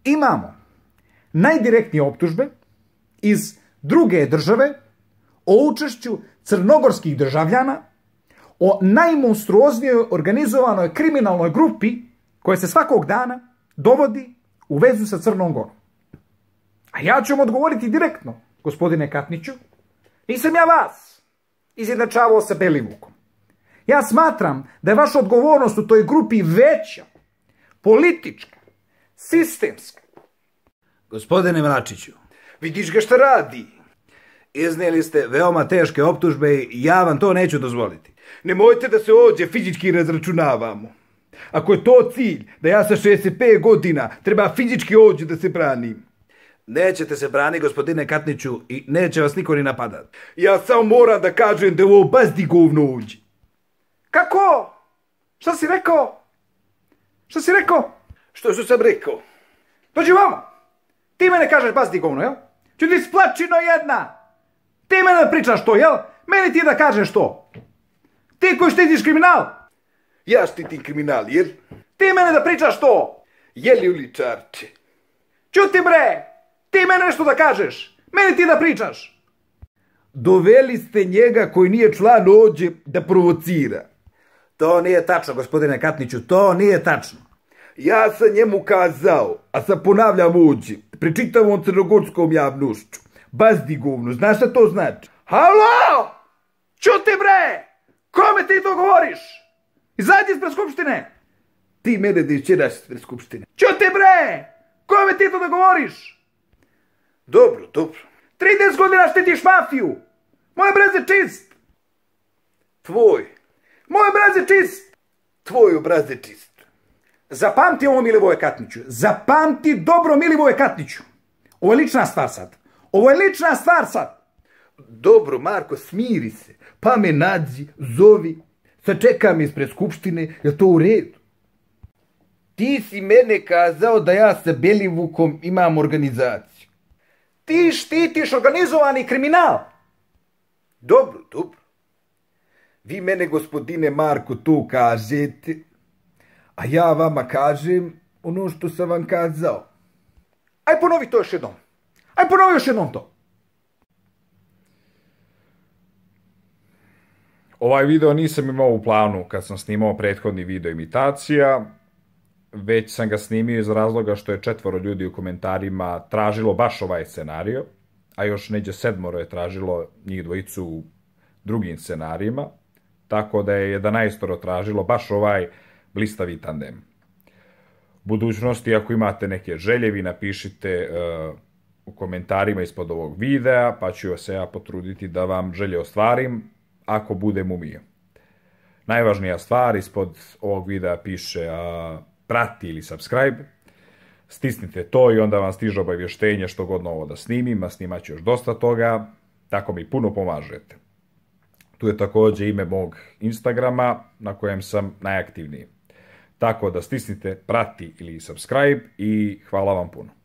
imamo najdirektnije optužbe iz druge države o učešću crnogorskih državljana, o najmonstruoznijoj organizovanoj kriminalnoj grupi koja se svakog dana dovodi u vezu sa Crnom Gorom. A ja ću vam odgovoriti direktno, gospodine Katniću, nisam ja vas izjednačavao sa Belivukom. Ja smatram da je vaša odgovornost u toj grupi veća, politička, sistemska. Gospodine Mračiću, Vidiš ga šta radi. iznijeli ste veoma teške optužbe i ja vam to neću dozvoliti. Nemojte da se ovdje fizički razračunavamo. Ako je to cilj, da ja sa 65 godina treba fizički ovdje da se branim. Nećete se braniti, gospodine Katniću, i neće vas niko ni napadat. Ja samo moram da kažem da je ovo bazdigovno ovdje. Kako? Šta si rekao? Šta si rekao? Što sam rekao? Dođi vamo. Ti mene kažeš bazdigovno, jel? Ću ti splačino jedna. Ti mene pričaš to, jel? Meni ti da kažeš to. Ti koji štitiš kriminal. Ja štitim kriminal, jel? Ti mene da pričaš to. Jeli uličarče? Ćuti bre. Ti mene nešto da kažeš. Meni ti da pričaš. Doveli ste njega koji nije član ovdje da provocira. To nije tačno, gospodine Katniću, to nije tačno. Ja sam njemu kazao, a sad ponavljam ovdje, pred čitavom crnogorskom javnošću. Bazdigovno, znaš šta to znači? Halo! Ćuti bre! Kome ti to govoriš? Izađi ispred skupštine! Ti mene da išćeraš ispred skupštine. Ćuti bre! Kome ti to da govoriš? Dobro, dobro. 30 godina štitiš mafiju! Moj obraz je čist! Tvoj. Moj obraz je čist! Tvoj obraz je čist. Zapamti ovo, Milivoje Katniću. Zapamti dobro, Milivoje Katniću. Ovo je lična stvar sad. Ovo je lična stvar sad. Dobro, Marko, smiri se. Pa me nađi, zovi. Sačekaj me ispred skupštine, je to u redu? Ti si mene kazao da ja sa Belivukom imam organizaciju. Ti štitiš organizovani kriminal. Dobro, dobro. Vi mene, gospodine Marko, to kažete, a ja vama kažem ono što sam vam kazao. Aj ponovi to još jednom. Aj ponovi još jednom to. Ovaj video nisam imao u planu kad sam snimao prethodni video imitacija, već sam ga snimio iz razloga što je 4 ljudi u komentarima tražilo baš ovaj scenario, a još neđe 7 je tražilo njih dvojicu u drugim scenarijima, tako da je 11 tražilo baš ovaj blistavi tandem. U budućnosti, ako imate neke želje, vi napišite u komentarima ispod ovog videa, pa ću se ja potruditi da vam želje ostvarim, ako budem umio. Najvažnija stvar, ispod ovog videa piše prati ili subscribe, stisnite to i onda vam stiže obavještenje što god novo da snimim, a snimat ću još dosta toga, tako mi puno pomažete. Tu je također ime mog Instagrama na kojem sam najaktivniji. Tako da stisnite prati ili subscribe i hvala vam puno.